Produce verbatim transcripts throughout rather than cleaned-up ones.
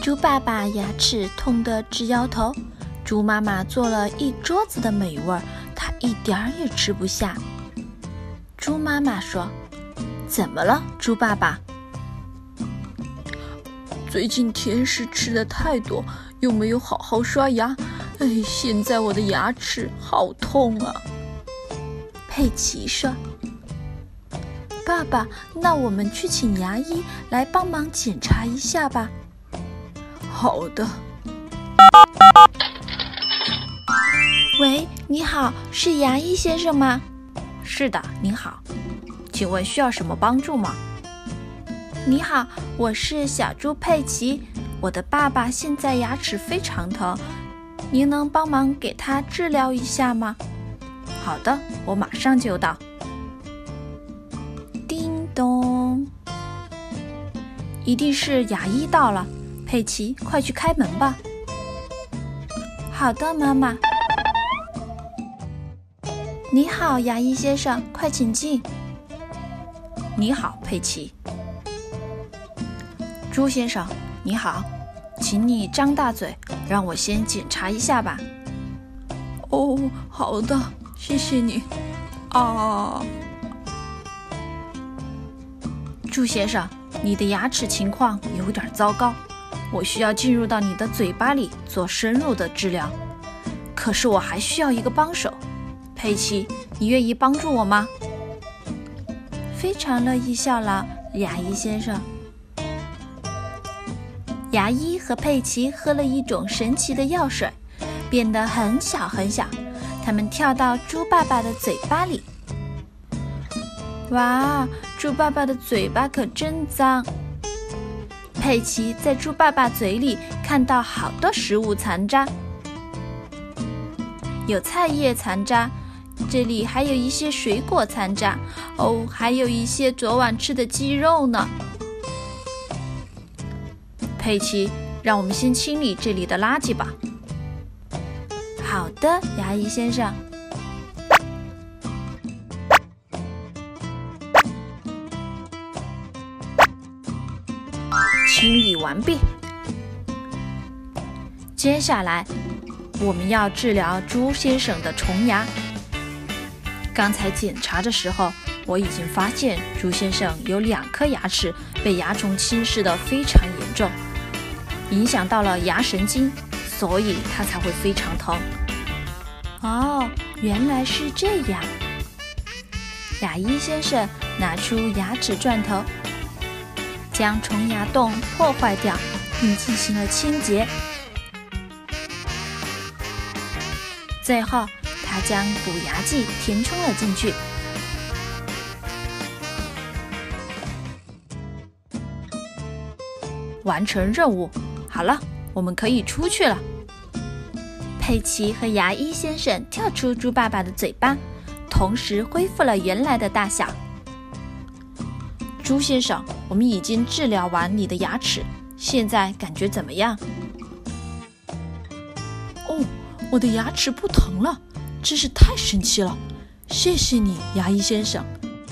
猪爸爸牙齿痛得直摇头，猪妈妈做了一桌子的美味，他一点儿也吃不下。猪妈妈说：“怎么了，猪爸爸？” 最近甜食吃的太多，又没有好好刷牙，哎，现在我的牙齿好痛啊。 佩奇说：“爸爸，那我们去请牙医来帮忙检查一下吧。” 好的。 喂，你好，是牙医先生吗？ 是的，您好，请问需要什么帮助吗？ 你好，我是小猪佩奇，我的爸爸现在牙齿非常疼，您能帮忙给他治疗一下吗？ 好的，我马上就到。 叮咚， 一定是牙医到了，佩奇，快去开门吧。 好的，妈妈。你好，牙医先生，快请进。 你好，佩奇。猪先生，你好，请你张大嘴，让我先检查一下吧。 哦，好的，谢谢你。啊， 猪先生，你的牙齿情况有点糟糕，我需要进入到你的嘴巴里做深入的治疗。可是我还需要一个帮手，佩奇，你愿意帮助我吗？ 非常乐意效劳，牙医先生。牙医和佩奇喝了一种神奇的药水，变得很小很小，他们跳到猪爸爸的嘴巴里。哇，猪爸爸的嘴巴可真脏！佩奇在猪爸爸嘴里看到好多食物残渣，有菜叶残渣，这里还有一些水果残渣，哦，还有一些昨晚吃的鸡肉呢。 佩奇，让我们先清理这里的垃圾吧。 好的，牙医先生。 清理完毕。接下来，我们要治疗猪先生的虫牙。刚才检查的时候，我已经发现猪先生有两颗牙齿被蚜虫侵蚀得非常严重，影响到了牙神经，所以它才会非常疼。 哦，原来是这样。牙医先生拿出牙齿钻头，将虫牙洞破坏掉，并进行了清洁。最后，他将补牙剂填充了进去。 完成任务，好了，我们可以出去了。 佩奇和牙医先生跳出猪爸爸的嘴巴，同时恢复了原来的大小。 猪先生，我们已经治疗完你的牙齿，现在感觉怎么样？ 哦，我的牙齿不疼了，真是太神奇了！谢谢你，牙医先生。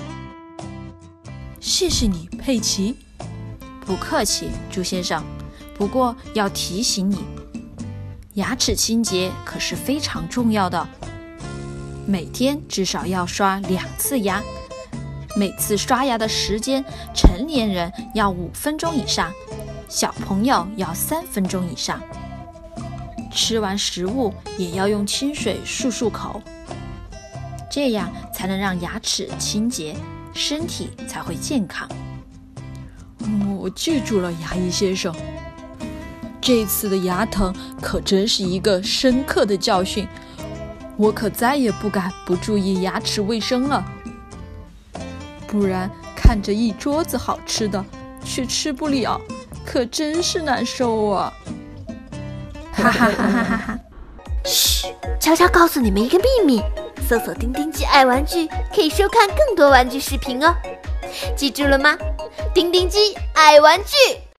谢谢你，佩奇。 不客气，猪先生。不过要提醒你，牙齿清洁可是非常重要的，每天至少要刷两次牙，每次刷牙的时间，成年人要五分钟以上，小朋友要三分钟以上。吃完食物也要用清水漱漱口，这样才能让牙齿清洁，身体才会健康。 嗯，我记住了，牙医先生。这次的牙疼可真是一个深刻的教训，我可再也不敢不注意牙齿卫生了。不然看着一桌子好吃的，却吃不了，可真是难受啊！ 哈哈哈哈哈哈！ 嘘，悄悄告诉你们一个秘密，搜索丁丁鸡爱玩具，可以收看更多玩具视频哦。记住了吗？丁丁鸡爱玩具。